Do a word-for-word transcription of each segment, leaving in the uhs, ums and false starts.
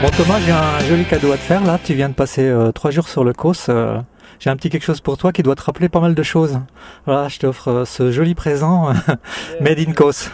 Bon Thomas, j'ai un joli cadeau à te faire là. Tu viens de passer euh, trois jours sur le Causse. Euh, j'ai un petit quelque chose pour toi qui doit te rappeler pas mal de choses. Voilà, je t'offre euh, ce joli présent Made in Causse.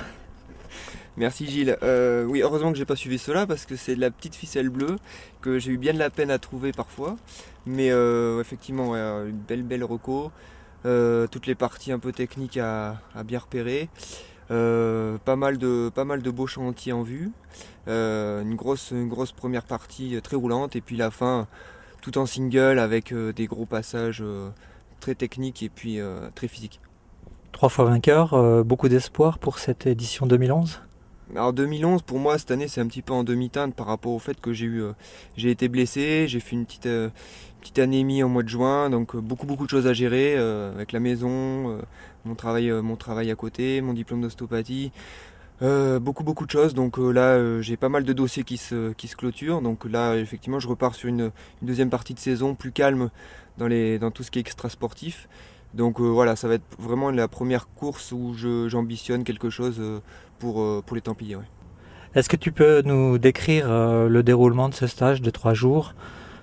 Merci Gilles. Euh, oui, heureusement que j'ai pas suivi cela parce que c'est de la petite ficelle bleue que j'ai eu bien de la peine à trouver parfois. Mais euh, effectivement, ouais, une belle belle reco. Euh, toutes les parties un peu techniques à, à bien repérer. Euh, pas mal de pas mal de beaux chantiers en vue. Euh, une grosse une grosse première partie très roulante et puis la fin tout en single avec euh, des gros passages euh, très techniques et puis euh, très physiques. Trois fois vainqueur, euh, beaucoup d'espoir pour cette édition deux mille onze. Alors deux mille onze pour moi cette année c'est un petit peu en demi-teinte par rapport au fait que j'ai eu euh, j'ai été blessé, j'ai fait une petite euh, petite anémie en mois de juin, donc euh, beaucoup beaucoup de choses à gérer euh, avec la maison, euh, mon travail euh, mon travail à côté, mon diplôme d'ostéopathie, euh, beaucoup beaucoup de choses. Donc euh, là euh, j'ai pas mal de dossiers qui se qui se clôturent. Donc là effectivement je repars sur une, une deuxième partie de saison plus calme dans les dans tout ce qui est extra sportif. Donc euh, voilà, ça va être vraiment la première course où je, j'ambitionne quelque chose euh, pour, euh, pour les Templiers. Ouais. Est-ce que tu peux nous décrire euh, le déroulement de ce stage de trois jours?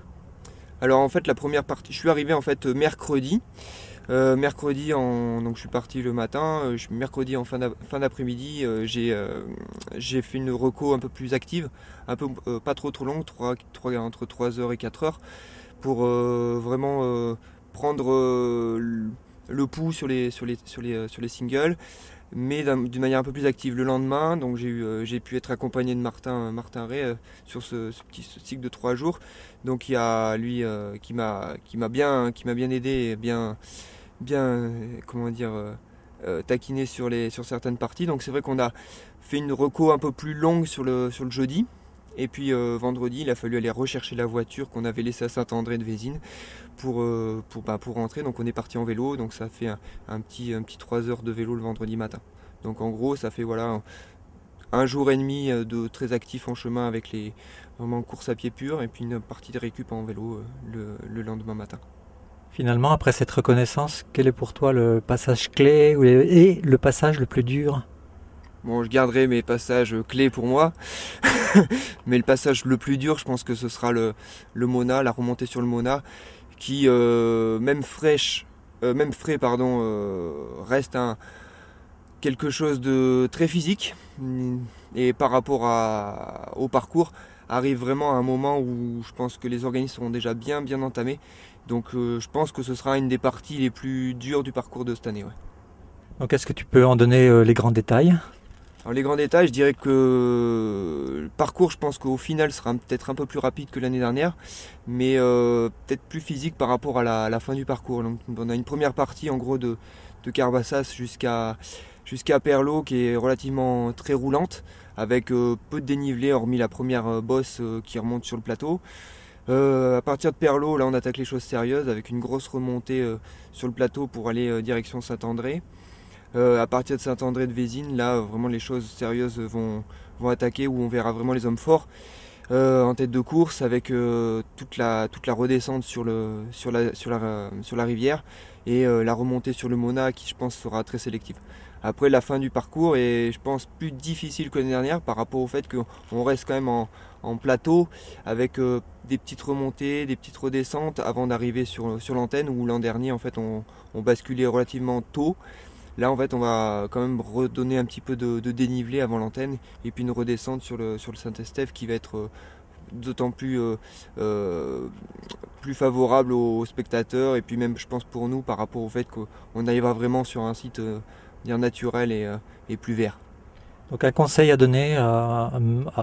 Alors en fait la première partie, je suis arrivé en fait mercredi. Euh, mercredi, en, donc je suis parti le matin. Euh, je, mercredi en fin, fin d'après-midi, euh, j'ai, euh, j'ai fait une reco un peu plus active, un peu euh, pas trop trop longue, trois, trois, entre trois heures et quatre heures, pour euh, vraiment euh, prendre euh, le pouls sur les, sur les, sur les, sur les singles, mais d'une manière un peu plus active le lendemain. Donc j'ai, eu, euh, j'ai pu être accompagné de Martin, Martin Ray euh, sur ce, ce petit ce cycle de trois jours. Donc il y a lui euh, qui m'a qui m'a bien qui m'a bien aidé et bien bien euh, comment dire euh, euh, taquiné sur les sur certaines parties. Donc c'est vrai qu'on a fait une reco un peu plus longue sur le sur le jeudi. Et puis euh, vendredi, il a fallu aller rechercher la voiture qu'on avait laissée à Saint-André de Vésines pour, euh, pour, bah, pour rentrer. Donc on est parti en vélo, donc ça fait un, un petit, un petit trois heures de vélo le vendredi matin. Donc en gros, ça fait voilà un, un jour et demi de très actif en chemin avec les vraiment course à pied pur et puis une partie de récup en vélo euh, le, le lendemain matin. Finalement, après cette reconnaissance, quel est pour toi le passage clé et le passage le plus dur? Bon, je garderai mes passages clés pour moi, mais le passage le plus dur, je pense que ce sera le, le Mona, la remontée sur le Mona, qui, euh, même fraîche, euh, même frais, pardon, euh, reste un, quelque chose de très physique. Et par rapport à, au parcours, arrive vraiment à un moment où je pense que les organismes seront déjà bien, bien entamés. Donc euh, je pense que ce sera une des parties les plus dures du parcours de cette année. Ouais. Donc est-ce que tu peux en donner euh, les grands détails? Alors les grands détails, je dirais que le parcours, je pense qu'au final sera peut-être un peu plus rapide que l'année dernière, mais euh, peut-être plus physique par rapport à la, à la fin du parcours. Donc, on a une première partie en gros de, de Carbassas jusqu'à jusqu'à Perlot qui est relativement très roulante, avec euh, peu de dénivelé hormis la première bosse euh, qui remonte sur le plateau. Euh, à partir de Perlot, là on attaque les choses sérieuses avec une grosse remontée euh, sur le plateau pour aller euh, direction Saint-André. Euh, à partir de Saint-André de Vésines, là vraiment les choses sérieuses vont, vont attaquer, où on verra vraiment les hommes forts euh, en tête de course avec euh, toute, la, toute la redescente sur, le, sur, la, sur, la, sur la rivière et euh, la remontée sur le Mona qui je pense sera très sélective. Après la fin du parcours est je pense plus difficile que l'année dernière par rapport au fait qu'on reste quand même en, en plateau avec euh, des petites remontées, des petites redescentes avant d'arriver sur, sur l'antenne où l'an dernier en fait on, on basculait relativement tôt. Là, en fait, on va quand même redonner un petit peu de, de dénivelé avant l'antenne et puis une redescente sur le, sur le Saint-Estève qui va être euh, d'autant plus, euh, euh, plus favorable aux, aux spectateurs et puis même, je pense, pour nous par rapport au fait qu'on arrivera vraiment sur un site euh, bien naturel et, euh, et plus vert. Donc un conseil à donner à, à,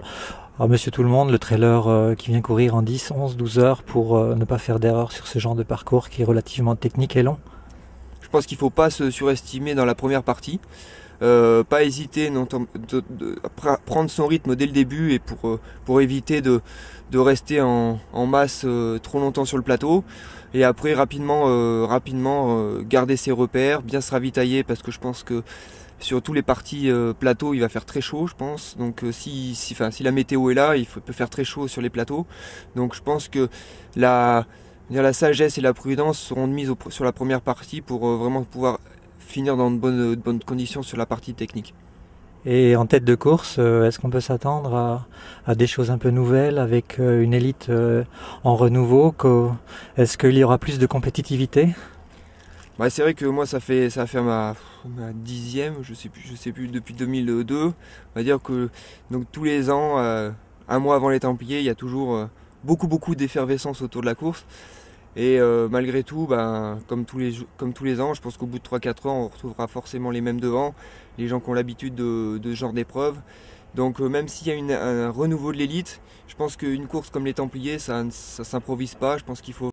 à Monsieur Tout-le-Monde, le trailer euh, qui vient courir en dix, onze, douze heures pour euh, ne pas faire d'erreur sur ce genre de parcours qui est relativement technique et long. Je pense qu'il ne faut pas se surestimer dans la première partie. Euh, pas hésiter non, de, de, de, à prendre son rythme dès le début et pour, euh, pour éviter de, de rester en, en masse euh, trop longtemps sur le plateau. Et après rapidement, euh, rapidement euh, garder ses repères, bien se ravitailler parce que je pense que sur tous les parties euh, plateau il va faire très chaud je pense. Donc euh, si, si, enfin, si la météo est là, il faut, peut faire très chaud sur les plateaux. Donc je pense que la... la sagesse et la prudence seront de mise au, sur la première partie pour euh, vraiment pouvoir finir dans de bonnes, de bonnes conditions sur la partie technique. Et en tête de course, euh, est-ce qu'on peut s'attendre à, à des choses un peu nouvelles avec euh, une élite euh, en renouveau que, Est-ce qu'il y aura plus de compétitivité? Bah, c'est vrai que moi ça fait ça va faire ma, ma dixième, je sais plus, je sais plus depuis deux mille deux. On va dire que donc tous les ans, euh, un mois avant les Templiers, il y a toujours euh, beaucoup beaucoup d'effervescence autour de la course. Et euh, malgré tout, ben, comme, tous les, comme tous les ans, je pense qu'au bout de trois quatre ans, on retrouvera forcément les mêmes devants, les gens qui ont l'habitude de, de ce genre d'épreuve. Donc euh, même s'il y a une, un renouveau de l'élite, je pense qu'une course comme les Templiers, ça ne s'improvise pas. Je pense qu'il faut